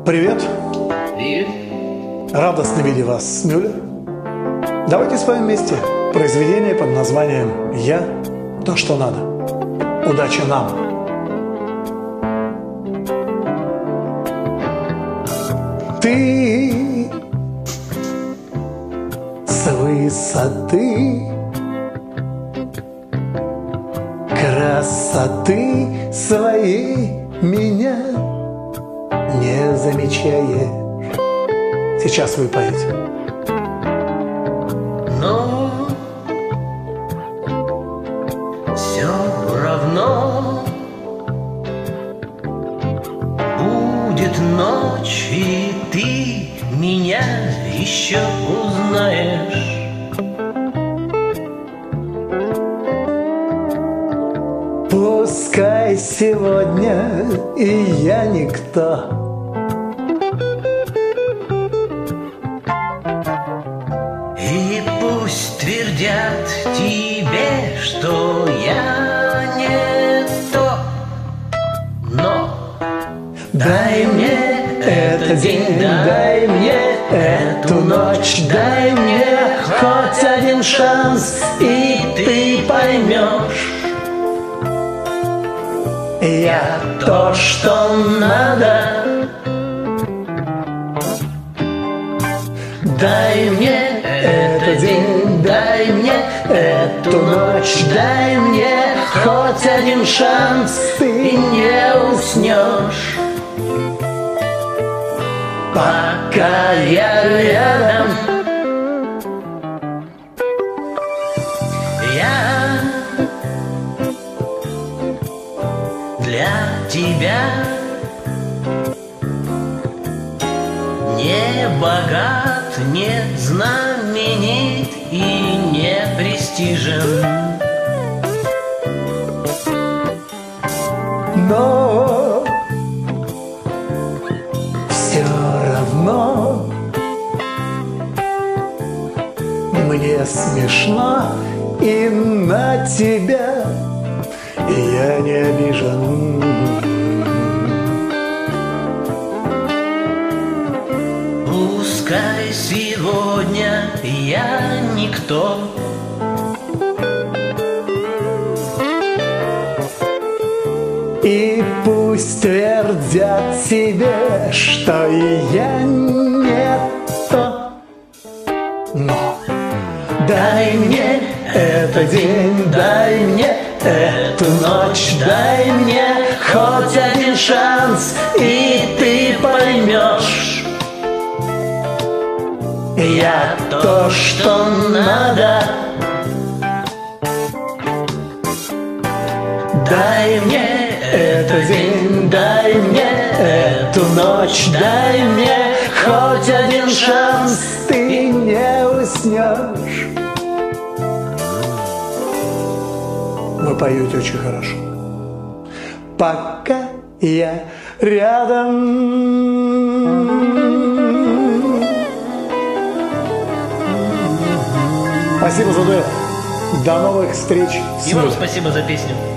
Привет. Привет. Радостно видеть вас, Мюллер. Давайте споем вместе произведение под названием «Я – то, что надо». Удачи нам! Ты с высоты красоты своей меня не замечаешь. Сейчас вы поете. Но все равно будет ночь, и ты меня еще узнаешь. Пускай сегодня и я никто, И пусть твердят тебе, что я не то, но дай мне этот день, дай мне эту ночь, дай мне хоть один шанс, и ты поймешь. Я то, что надо. Дай мне этот день, дай мне эту ночь, дай мне хоть один шанс, ты не уснешь. Пока я рядом, я для тебя не богат, не знаменит и не престижен. но все равно мне смешно, и на тебя я не обижен. Пускай сегодня я никто, И пусть твердят себе, что и я не то, но дай мне этот день, дай мне эту ночь, дай мне хоть один шанс, и ты поймешь. Я то, что надо. Дай мне этот день, дай мне эту ночь, дай мне хоть один шанс, ты не уснешь. Вы поете очень хорошо. Пока я рядом. Спасибо за дуэт. До новых встреч. И вам спасибо за песню.